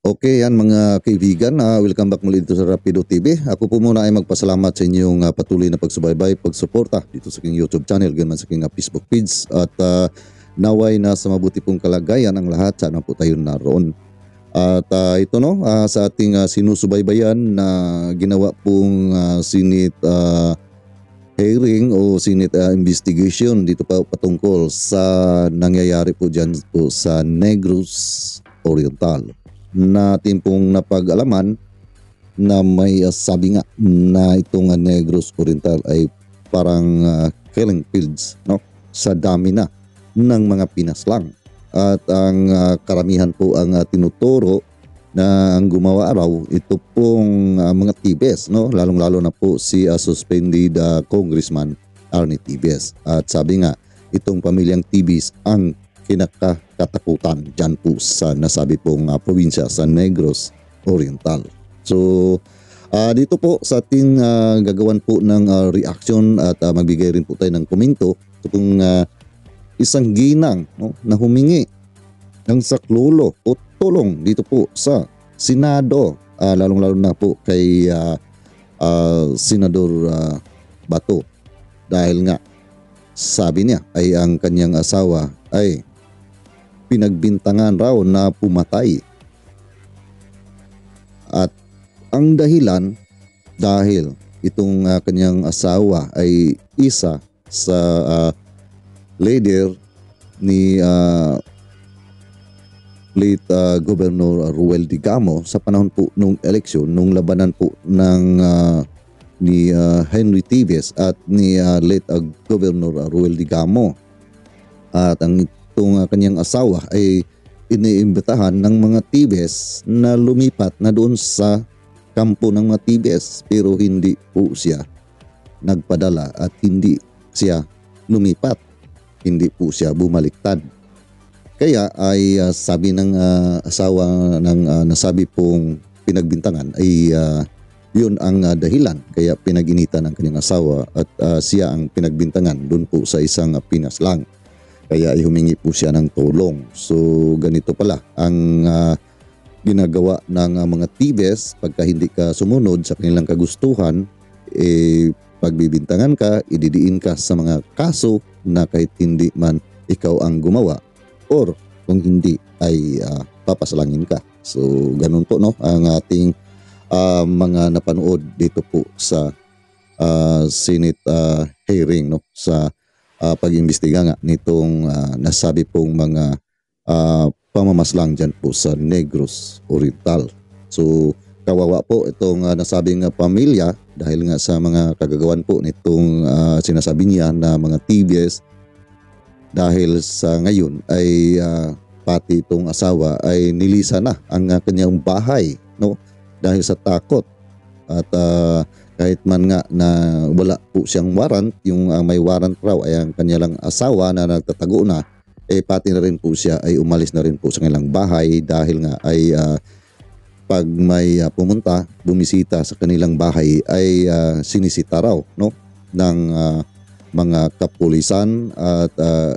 Okay, yan mga kaibigan, welcome back muli dito sa Rapido TV. Ako po muna ay magpasalamat sa inyong patuloy na pagsubaybay, pagsuporta dito sa aking YouTube channel, ganun sa aking Facebook page. At naway na sa mabuti pong kalagayan ang lahat, sana po tayo naroon. At ito no, sa ating sinusubaybayan na ginawa pong Senate hearing o Senate investigation dito pa patungkol sa nangyayari po dyan po sa Negros Oriental. Natin pong napag-alaman na may sabi nga na itong Negros Oriental ay parang killing fields, no? Sa dami na ng mga pinaslang. At ang karamihan po ang tinuturo na ang gumawa raw ito pong mga Tibes, no? Lalong-lalo na po si suspended Congressman Arnie Tibes. At sabi nga itong pamilyang Tibes ang kinakatakutan dyan po sa nasabi pong probinsya sa Negros Oriental. So dito po sa ating gagawan po ng reaction at magbigay rin po tayo ng komento. Ito pong isang ginang, no, na humingi ng saklolo o tulong dito po sa Senado, lalong-lalo na po kay Senador Bato, dahil nga sabi niya ay ang kanyang asawa ay pinagbintangan raw na pumatay. At ang dahilan dahil itong kanyang asawa ay isa sa leader ni late Governor Ruel Digamo sa panahon po nung eleksyon, nung labanan po ng ni Henry Tibes at ni late Governor Ruel Digamo. At ang itong kanyang asawa ay iniimbitahan ng mga Tibes na lumipat na doon sa kampo ng mga Tibes, pero hindi po siya nagpadala at hindi siya lumipat, hindi po siya bumaliktad. Kaya ay sabi ng asawa ng nasabi pong pinagbintangan ay yun ang dahilan kaya pinag-initan ng kanyang asawa at siya ang pinagbintangan doon po sa isang pinaslang. Kaya ay humingi po siya ng tulong. So ganito pala ang ginagawa ng mga Tibes pagka hindi ka sumunod sa kanilang kagustuhan, pagbibintangan ka, ididiin ka sa mga kaso na kahit hindi man ikaw ang gumawa, or kung hindi ay papasalangin ka. So ganun po no ang ating mga napanood dito po sa Senate hearing, no, sa pag-imbestiga nga nitong nasabi pong mga pamamaslang dyan po sa Negros Oriental. So kawawa po itong nasabing pamilya dahil nga sa mga kagagawan po nitong sinasabi niya na mga Tibes, dahil sa ngayon ay pati itong asawa ay nilisa na ang kanyang bahay, no, dahil sa takot. At kahit man nga na wala po siyang warrant, yung may warrant raw ay ang kanyang asawa na nagtatago na, pati na rin po siya ay umalis na rin po sa kanilang bahay dahil nga ay pag may pumunta, bumisita sa kanilang bahay ay sinisita raw, no, ng mga kapulisan at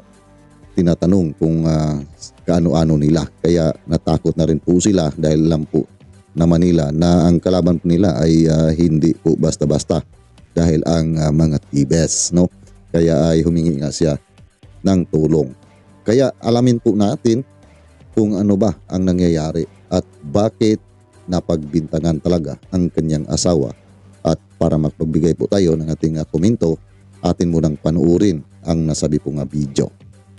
tinatanong kung kaano-ano nila. Kaya natakot na rin po sila dahil lang po na Manila na ang kalaban po nila ay hindi po basta-basta dahil ang mga Tibes, no. Kaya ay humingi nga siya ng tulong. Kaya alamin po natin kung ano ba ang nangyayari at bakit napagbintangan talaga ang kanyang asawa. At para magpagbigay po tayo ng ating komento, atin munang panuurin ang nasabi pong video.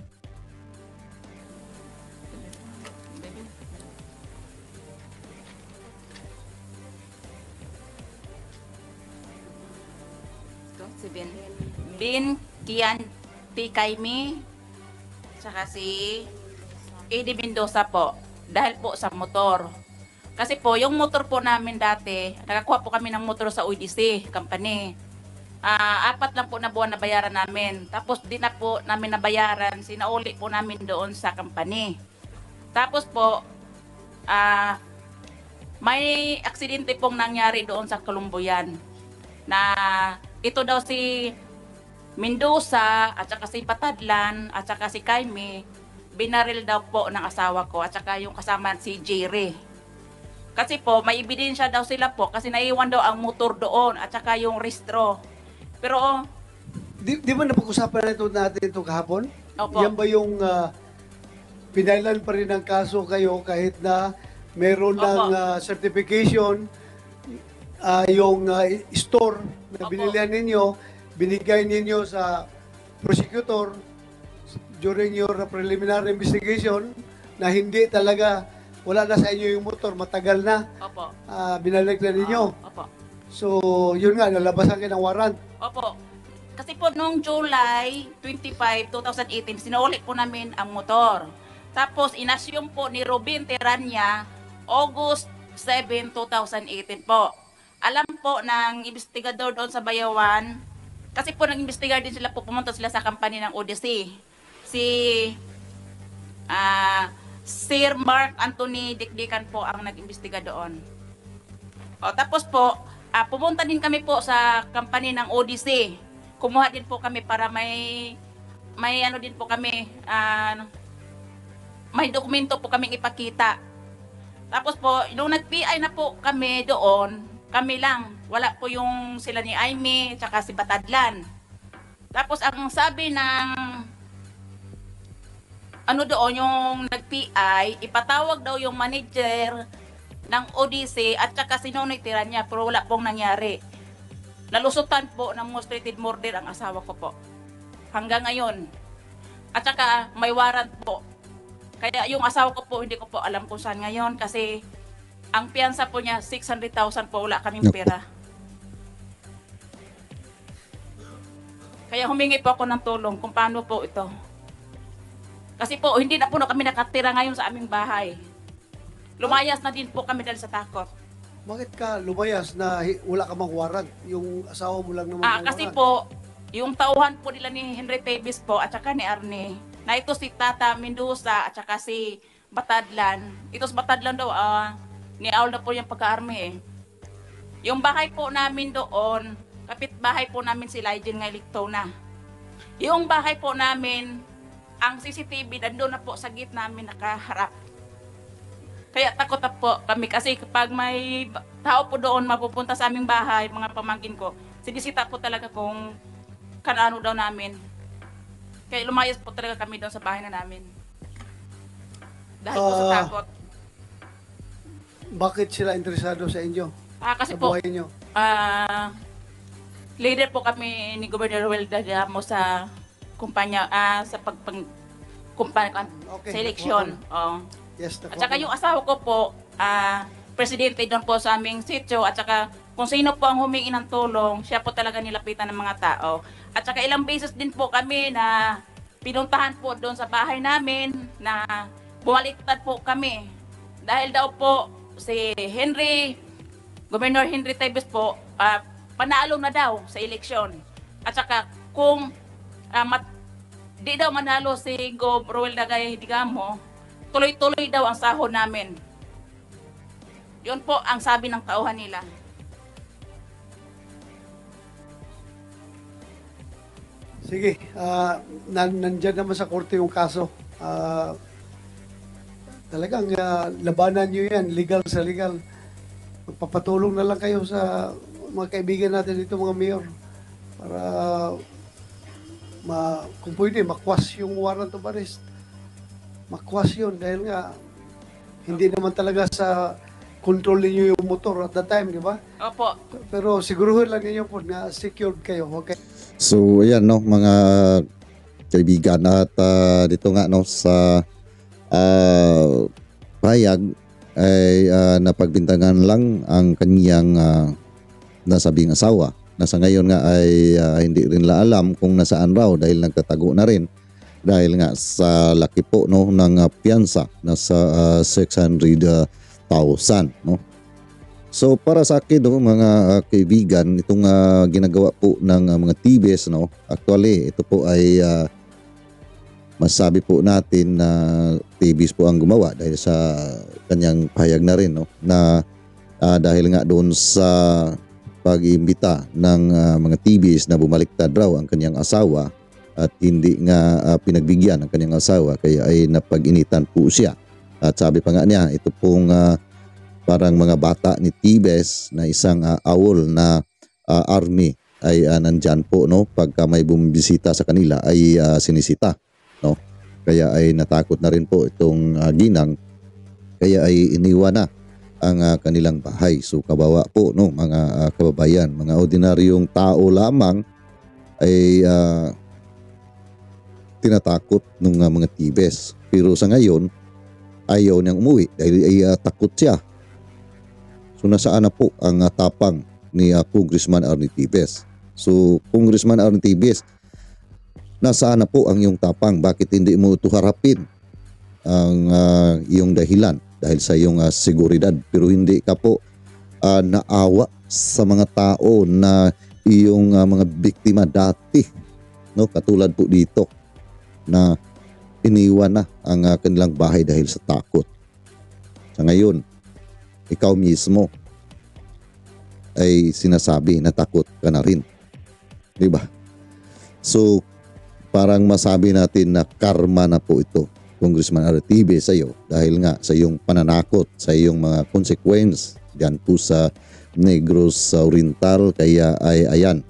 Si Bin Kian Kaimi, saka si Eddie Mendoza po, dahil po sa motor. Kasi po, yung motor po namin dati, nakakuha po kami ng motor sa UDC company. 4 lang po na buwan na bayaran namin. Tapos di na po namin nabayaran, sinauli po namin doon sa company. Tapos po, may aksidente pong nangyari doon sa Kalumbuyan na ito daw si Mendoza at saka si Patadlan at saka si Kaimi, binaril daw po ng asawa ko at saka yung kasama si Jerry. Kasi po, may ebidensya daw sila po kasi naiwan daw ang motor doon at saka yung restro. Pero, Di ba napag-usapan na ito natin ito kahapon? Opo. Yan ba yung pinailan pa rin ng kaso kayo kahit na meron Opo. ng certification, yung store na Opo. binilihan ninyo, binigay ninyo sa prosecutor during your preliminary investigation na hindi talaga, wala na sa inyo yung motor, matagal na, opo. binalik na ninyo. Opo. So, yun nga, nalabasan kayo ng warrant. Opo. Kasi po noong July 25, 2018, sinulit po namin ang motor. Tapos inassume po ni Robin Terania August 7, 2018 po. Alam po ng investigador doon sa Bayawan, kasi po nag-investigar din sila po, pumunta sila sa company ng ODC. Si Sir Mark Anthony Dikdikan po ang nag-imbestiga doon. O, tapos po, pumunta din kami po sa company ng ODC. Kumuha din po kami para may ano din po kami, may dokumento po kaming ipakita. Tapos po, nung nag-PI na po kami doon, kami lang. Wala po yung sila ni Aimee, tsaka si Batadlan. Tapos ang sabi ng ano doon, yung nag-PI, ipatawag daw yung manager ng ODC at saka sinunitiran niya, pero wala pong nangyari. Nalusutan po ng most wanted murder ang asawa ko po. Hanggang ngayon. At saka may warrant po. Kaya yung asawa ko po, hindi ko po alam kung saan ngayon kasi ang piyansa po niya, 600,000 po, wala kaming pera. Kaya humingi po ako ng tulong kung paano po ito. Kasi po, hindi na po kami nakatira ngayon sa aming bahay. Lumayas na din po kami dahil sa takot. Bakit ka lumayas na wala ka mang warrant? Yung asawa mo lang naman may Kasi warrant. po, yung tauhan po nila ni Henry Tevis po at saka ni Arnie, na ito si Tata Mendoza at saka si Batadlan. Ito si Batadlan daw, ni-aul na po yung pagka-army eh. Yung bahay po namin doon, kapitbahay po namin si Lygen Ngailikto na. Yung bahay po namin, ang CCTV nandun na po sa gate namin nakaharap. Kaya takot na po kami kasi kapag may tao po doon mapupunta sa aming bahay, mga pamangkin ko, sinisita po talaga kung kanano daw namin. Kaya lumayas po talaga kami doon sa bahay na namin. Dahil po sa takot. Bakit sila interesado sa inyo? Kasi Sa po, buhay nyo? leader po kami ni Governor Ruel Dagamo sa kumpanya, sa kumpanya, Okay, sa eleksyon. Oh. Yes, At saka yung asawa ko po, presidente doon po sa aming sitio, at saka kung sino po ang humingi ng tulong, siya po talaga nilapitan ng mga tao. At saka ilang beses din po kami na pinuntahan po doon sa bahay namin na bumaliktad po kami. Dahil daw po si Governor Henry Teves po, panalo na daw sa eleksyon. At saka kung di daw manalo si Gov. Ruel Dagamo, tuloy-tuloy daw ang sahod namin. Yun po ang sabi ng tauhan nila. Sige, nandyan naman sa korte yung kaso. Talagang labanan nyo yan, legal sa legal. Magpapatulong na lang kayo sa mga kaibigan natin dito, mga mayor, para kung pwede, makwas yung warrant of arrest. Makwas yun dahil nga hindi naman talaga sa control niyo yung motor at the time, di ba? Opo. Pero siguruhin lang ninyo po na secured kayo, okay? So ayan no mga kaibigan, at dito nga no sa payag ay napagbintangan lang ang kanyang nasabing asawa. Nasa ngayon nga ay hindi rin la alam kung nasaan raw dahil nagtatago na rin dahil nga sa laki po no ng piyansa nasa 600,000 no. So para sa akin no, mga kaibigan, itong ginagawa po ng mga TVS no, actually ito po ay masabi po natin na TVS po ang gumawa dahil sa kanyang pahayag na rin no, na dahil nga doon sa pag-iimbita ng mga TVS na bumaliktad raw ang kanyang asawa at hindi nga pinagbigyan ang kanyang asawa, kaya ay napag-initan po siya. At sabi pa nga niya, ito pong parang mga bata ni Tibes na isang awol na army ay nandyan po, no, pagka may bumibisita sa kanila ay sinisita, no. Kaya ay natakot na rin po itong ginang, kaya ay iniwan na ang kanilang bahay. So kawawa po, no, mga kababayan, mga ordinaryong tao lamang ay tinatakot ng mga Tibes. Pero sa ngayon, ayaw niyang umuwi dahil ay takot siya. So nasaan na po ang tapang ni Congressman Arnie Tibes? So Congressman Arnie Tibes, nasaan na po ang iyong tapang? Bakit hindi mo ito harapin ang iyong dahilan dahil sa iyong seguridad? Pero hindi ka po naawa sa mga tao na iyong mga biktima dati, no? Katulad po dito na iniwan na ang kanilang bahay dahil sa takot. Sa ngayon, ikaw mismo ay sinasabi na takot ka na rin. Diba? So, parang masabi natin na karma na po ito, Congressman Artie, sa iyo dahil nga sa iyong pananakot, sa iyong mga consequence dyan po sa Negros Oriental. Kaya ay ayan,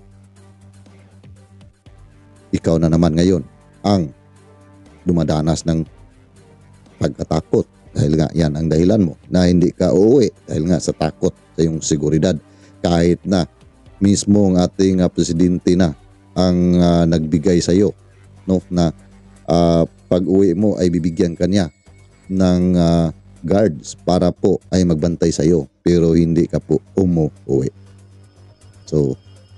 ikaw na naman ngayon ang dumadanas ng pagkatakot dahil nga yan ang dahilan mo na hindi ka uuwi dahil nga sa takot sa iyong seguridad, kahit na mismo ang ating presidente na ang nagbigay sa iyo, no, na pag uwi mo ay bibigyan kanya ng guards para po ay magbantay sa iyo, pero hindi ka po umuwi. So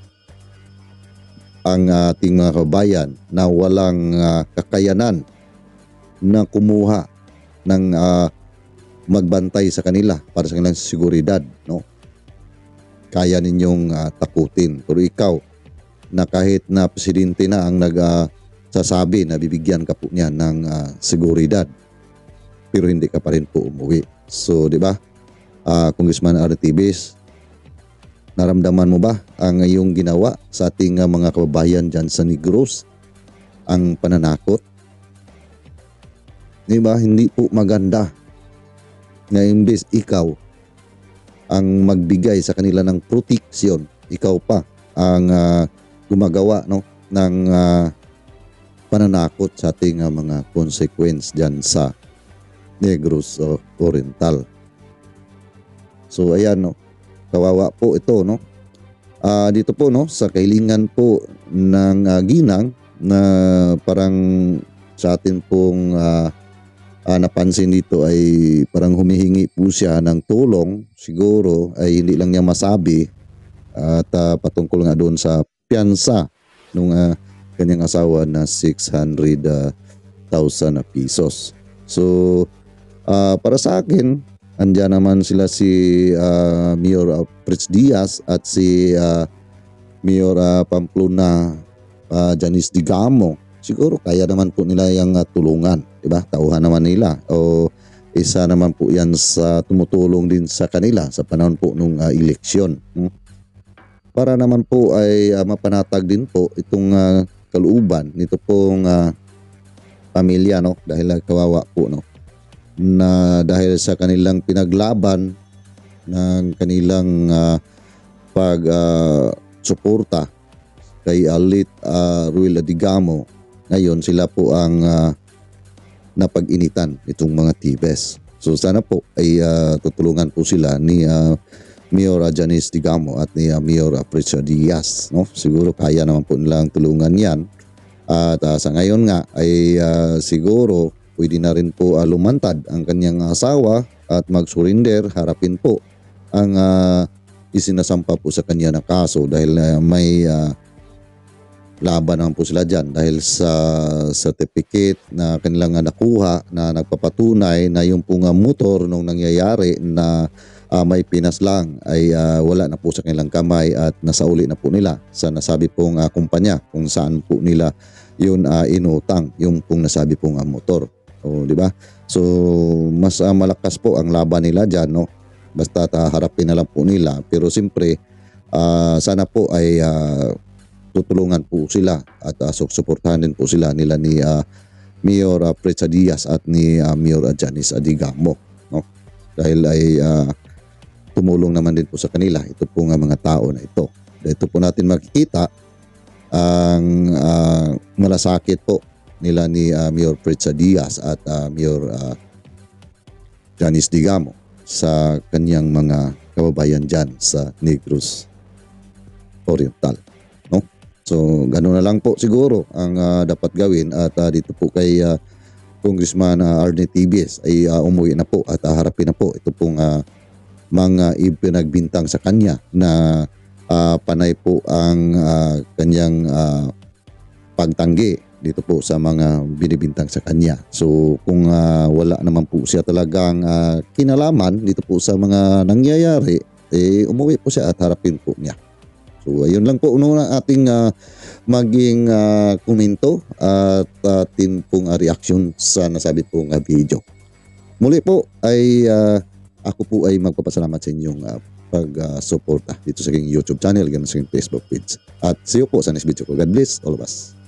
ang ating mga kabayan na walang kakayanan na kumuha ng magbantay sa kanila para sa kanilang seguridad, no, kaya ninyong takutin. Pero ikaw na kahit na presidente na ang nagsasabi na bibigyan ka po niya ng seguridad, pero hindi ka pa rin po umuwi. So, di ba, Congressman Artie, naramdaman mo ba ang iyong ginawa sa ating mga kababayan dyan sa Negros? Ang pananakot? Di ba? Hindi po maganda na imbes ikaw ang magbigay sa kanila ng proteksyon, ikaw pa ang gumagawa, no, ng pananakot sa ating mga consequence dyan sa Negros Oriental. So ayan, no, kawawa po ito, no. Dito po, no, sa kahilingan po ng ginang na parang sa atin pong napansin dito ay parang humihingi po siya ng tulong, siguro ay hindi lang niya masabi at patungkol nga doon sa piyansa nung kanyang asawa na 600,000 pesos. So para sa akin, andyan naman sila si Mayor Fritz Diaz at si Mayor Pamplona Janice Digamo. Siguro kaya naman po nila yung tulungan, diba? Tauhan naman nila, o isa naman po yan sa tumutulong din sa kanila sa panahon po nung eleksyon. Para naman po ay mapanatag din po itong kalooban nito pong pamilya, no, dahil kawawa po, no, na dahil sa kanilang pinaglaban ng kanilang suporta kay Alit Ruel Digamo, ngayon sila po ang napag-initan itong mga Tibes. So sana po ay tutulungan po sila ni Mayor Janice Digamo at ni Mayor Fritz Diaz, no? Siguro kaya naman po nilang tulungan yan. At sa ngayon nga ay siguro pwede na rin po lumantad ang kanyang asawa at mag-surrender, harapin po ang isinasampa po sa kanya na kaso dahil may laban naman po sila dyan dahil sa certificate na kanilang nakuha na nagpapatunay na yung pong motor nung nangyayari na may pinas lang ay wala na po sa kanilang kamay at nasauli na po nila sa nasabi pong kumpanya kung saan po nila yun inutang yung pong nasabi pong motor. O, di ba? So mas malakas po ang laban nila dyan, no? Basta harapin na lang po nila, pero siyempre sana po ay tutulungan po sila at suportahan din po sila nila ni Mayor Fritz Diaz at ni Mayor Janice Digamo, no? Dahil ay tumulong naman din po sa kanila. Ito po nga mga tao na ito. Ito po natin makikita ang malasakit po nila ni Mayor Fritza Diaz at Mayor Janice Digamo sa kanyang mga kababayan dyan sa Negros Oriental. No? So, gano'n na lang po siguro ang dapat gawin at dito po kay Congressman Arne Tibies ay umuwi na po at harapin na po ito pong mga ipinagbintang sa kanya na panay po ang kanyang pagtanggi dito po sa mga binibintang sa kanya. So kung wala naman po siya talagang kinalaman dito po sa mga nangyayari, umuwi po siya at harapin po niya. So ayun lang po una ating maging komento at atin pong reaction sa nasabi pong video. Muli po ay ako po ay magpapasalamat sa inyong pag-suporta dito sa aking YouTube channel, ganun sa aking Facebook page. At see you po sa next video ko. God bless all of us.